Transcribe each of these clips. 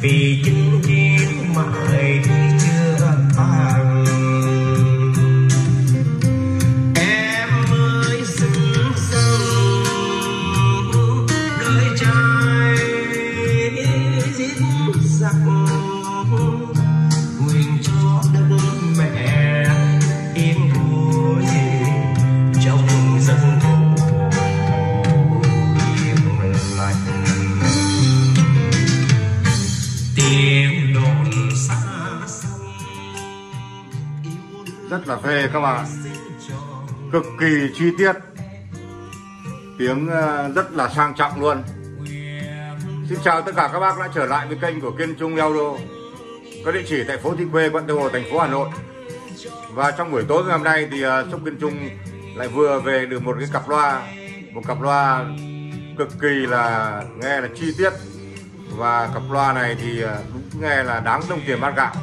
vì chinh chiến mãi chưa tàn. Em ơi xứng sông đời trai giết giặc, nguyện cho đất mẹ yên vui trong dân thù yên lành. Tiếng đồn xa xăm rất là phê các bạn, cực kỳ chi tiết, tiếng rất là sang trọng luôn. Xin chào tất cả các bác đã trở lại với kênh của Kiên Trung Audio, có địa chỉ tại phố Thị Khuê, quận Tây Hồ, thành phố Hà Nội. Và trong buổi tối ngày hôm nay thì shop Kiên Trung lại vừa về được một cái cặp loa, một cặp loa cực kỳ là nghe là chi tiết, và cặp loa này thì đúng nghe là đáng đồng tiền bát gạo.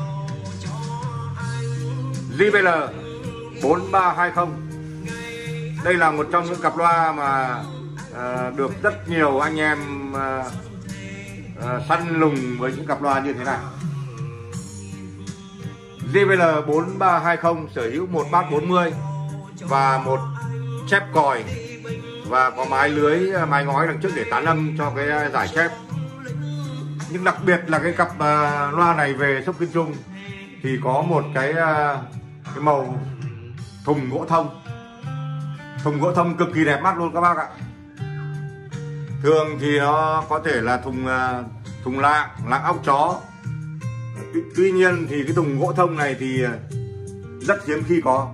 JBL 4320. Đây là một trong những cặp loa mà được rất nhiều anh em săn lùng với những cặp loa như thế này. JBL 4320 sở hữu một bass 40 và một chép còi, và có mái lưới mái ngói đằng trước để tán âm cho cái giải chép. Nhưng đặc biệt là cái cặp loa này về shop Kiên Trung thì có một cái màu thùng gỗ thông. Thùng gỗ thông cực kỳ đẹp mắt luôn các bác ạ. Thường thì nó có thể là thùng lạng óc chó. Tuy nhiên thì cái thùng gỗ thông này thì rất hiếm khi có.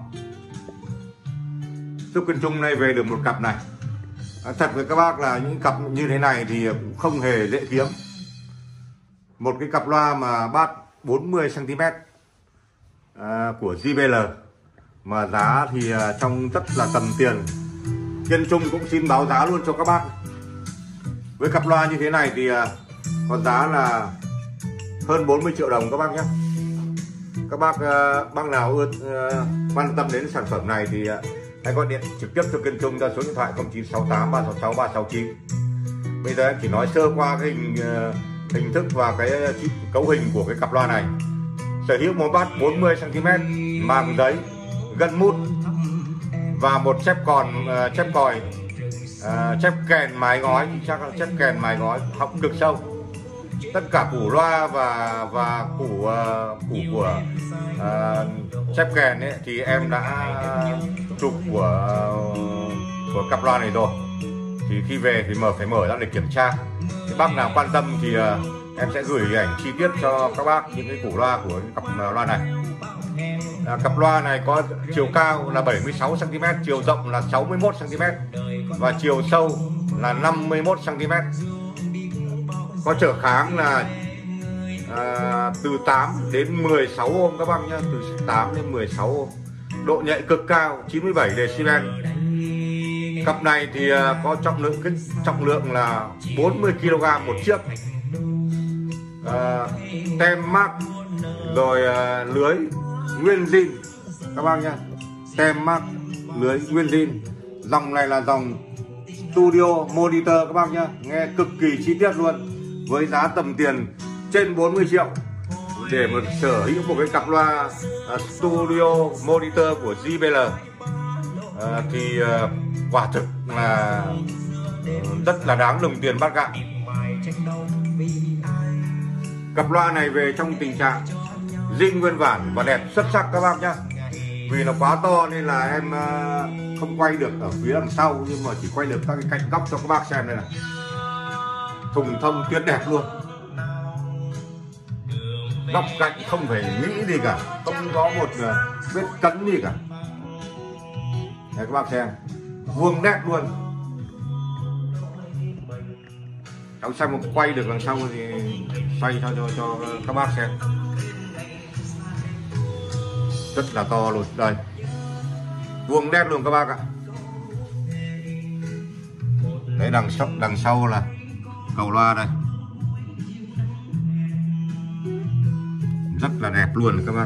shop Kiên Trung này về được một cặp này. Thật với các bác là những cặp như thế này thì cũng không hề dễ kiếm. Một cái cặp loa mà bass 40 cm của JBL mà giá thì trong rất là tầm tiền. Kiên Trung cũng xin báo giá luôn cho các bác. Với cặp loa như thế này thì có giá là hơn 40 triệu đồng các bác nhé. Các bác nào quan tâm đến sản phẩm này thì hãy gọi điện trực tiếp cho Kiên Trung ra số điện thoại 0968 366 369. Bây giờ em chỉ nói sơ qua cái hình thức và cái cấu hình của cái cặp loa này. Sở hữu một bass 40 cm, màng giấy, gân mút và một chép còi, chép kèn mái ngói, chắc là chép kèn mái ngói họng cực sâu. Tất cả củ loa và củ của chép kèn ấy thì em đã chụp của cặp loa này rồi. Thì khi về thì phải mở ra để kiểm tra. Thì bác nào quan tâm thì em sẽ gửi ảnh chi tiết cho các bác những cái củ loa của cặp loa này. Cặp loa này có chiều cao là 76 cm, chiều rộng là 61 cm và chiều sâu là 51 cm. Có trở kháng là từ 8 đến 16 ohm các bác nhé, từ 8 đến 16 ohm. Độ nhạy cực cao 97 decibel. Cặp này thì có trọng lượng là 40 kg một chiếc. Tem mác rồi lưới nguyên zin các bác nhé, tem mác lưới nguyên zin. Dòng này là dòng Studio Monitor các bác nhé, nghe cực kỳ chi tiết luôn, với giá tầm tiền trên 40 triệu. Để mà sở hữu một cái cặp loa Studio Monitor của JBL thì quả thực là rất là đáng đồng tiền bát gạo. Cặp loa này về trong tình trạng zin nguyên bản và đẹp xuất sắc các bác nhé. Vì nó quá to nên là em không quay được ở phía đằng sau, nhưng mà chỉ quay được các cái cạnh góc cho các bác xem đây này. Thùng thông tuyệt đẹp luôn, góc cạnh không phải nghĩ gì cả, không có một vết cấn gì cả. Đây các bác xem, vuông nét luôn. Cháu xem một quay được đằng sau thì xoay cho các bác xem. Rất là to luôn, đây vuông nét luôn các bác ạ. Đấy, đằng sau là cầu loa đây, rất là đẹp luôn các bác.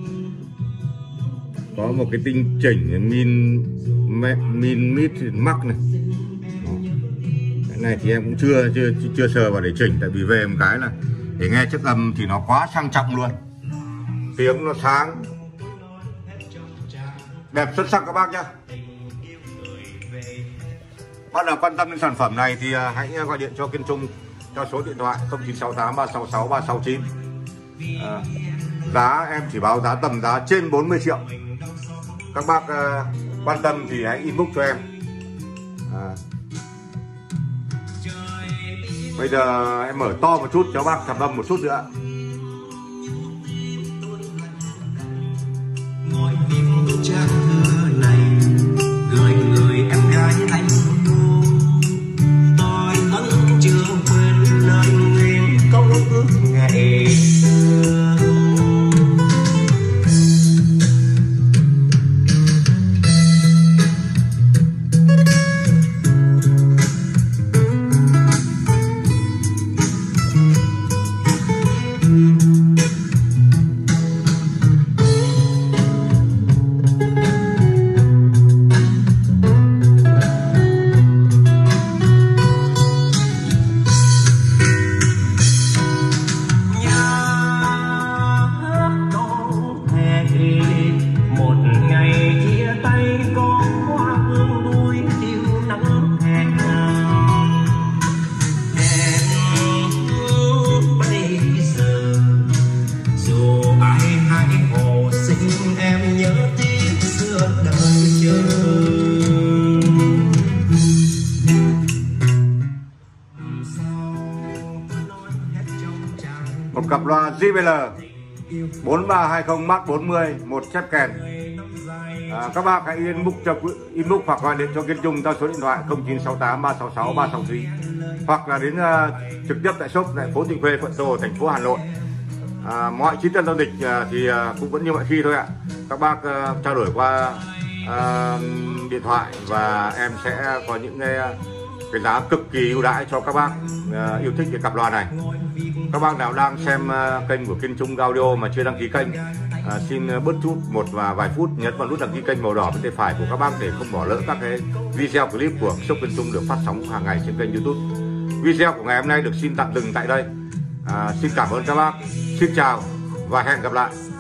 Có một cái tinh chỉnh min mít mắc này. Cái này thì em cũng chưa sờ vào để chỉnh, tại vì về một cái là Để nghe chiếc âm thì nó quá sang trọng luôn, tiếng nó sáng đẹp xuất sắc các bác nhé. Bác nào quan tâm đến sản phẩm này thì hãy gọi điện cho Kiên Trung theo số điện thoại 0968 366 369. Giá em chỉ báo giá tầm giá trên 40 triệu. Các bác quan tâm thì hãy inbox cho em. Bây giờ em mở to một chút cho bác thẩm âm một chút nữa. Ngồi viết trang thơ này gửi người em gái anh cô, tôi vẫn chưa quên lời nguyện câu ước ngày xưa. Một cặp loa JBL 4320 Mark 40, một chép kèn. Các bác hãy inbox hoặc gọi điện cho Kiên Trung theo số điện thoại 0968 366 369 hoặc là đến trực tiếp tại shop tại phố Thịnh Khuê, quận Tô, thành phố Hà Nội. Mọi chi tiết giao dịch thì cũng vẫn như mọi khi thôi ạ. Các bác trao đổi qua điện thoại và em sẽ có những cái giá cực kỳ ưu đãi cho các bác yêu thích cái cặp loa này. Các bác nào đang xem kênh của Kiên Trung Audio mà chưa đăng ký kênh, xin bớt chút một và vài phút nhấn vào nút đăng ký kênh màu đỏ bên tay phải của các bác để không bỏ lỡ các cái video clip của shop Kiên Trung được phát sóng hàng ngày trên kênh YouTube. Video của ngày hôm nay được xin tạm dừng tại đây. Xin cảm ơn các bác, xin chào và hẹn gặp lại.